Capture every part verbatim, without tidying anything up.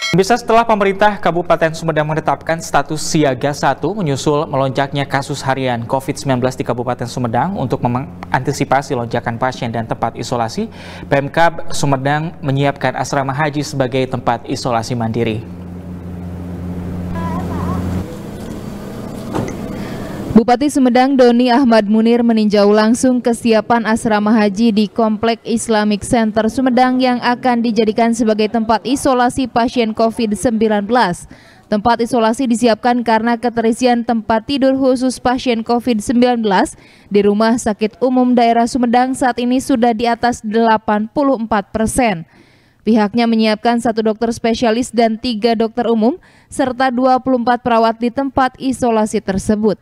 Bisa setelah pemerintah Kabupaten Sumedang menetapkan status siaga satu menyusul melonjaknya kasus harian COVID sembilan belas di Kabupaten Sumedang untuk mengantisipasi lonjakan pasien dan tempat isolasi, Pemkab Sumedang menyiapkan asrama haji sebagai tempat isolasi mandiri. Bupati Sumedang Doni Ahmad Munir meninjau langsung kesiapan asrama haji di Komplek Islamic Center Sumedang yang akan dijadikan sebagai tempat isolasi pasien COVID sembilan belas. Tempat isolasi disiapkan karena keterisian tempat tidur khusus pasien COVID sembilan belas di Rumah Sakit Umum Daerah Sumedang saat ini sudah di atas delapan puluh empat persen. Pihaknya menyiapkan satu dokter spesialis dan tiga dokter umum serta dua puluh empat perawat di tempat isolasi tersebut.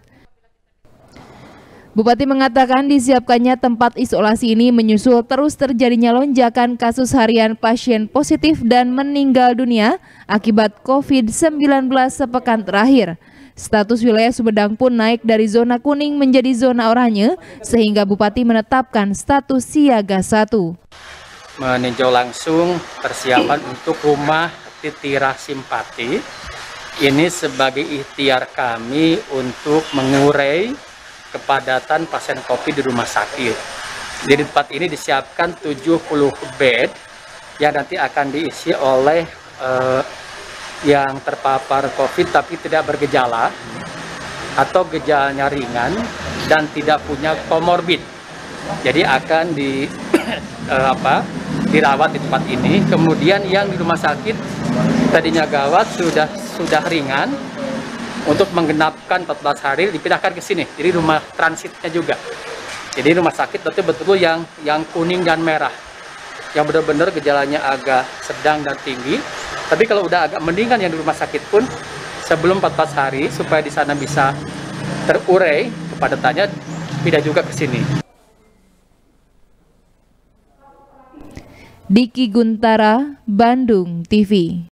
Bupati mengatakan disiapkannya tempat isolasi ini menyusul terus terjadinya lonjakan kasus harian pasien positif dan meninggal dunia akibat COVID sembilan belas sepekan terakhir. Status wilayah Sumedang pun naik dari zona kuning menjadi zona oranye sehingga Bupati menetapkan status siaga satu. Meninjau langsung persiapan untuk rumah Titirah Simpati. Ini sebagai ikhtiar kami untuk mengurai kepadatan pasien COVID di rumah sakit. Jadi tempat ini disiapkan tujuh puluh bed yang nanti akan diisi oleh eh, yang terpapar COVID tapi tidak bergejala atau gejalanya ringan dan tidak punya komorbid. Jadi akan di eh, apa dirawat di tempat ini. Kemudian yang di rumah sakit tadinya gawat sudah sudah ringan. Untuk menggenapkan empat belas hari dipindahkan ke sini. Jadi rumah transitnya juga. Jadi rumah sakit betul-betul yang yang kuning dan merah. Yang benar-benar gejalanya agak sedang dan tinggi. Tapi kalau udah agak mendingan yang di rumah sakit pun sebelum empat belas hari supaya di sana bisa terurai kepadatannya pindah juga ke sini. Diki Guntara, Bandung T V.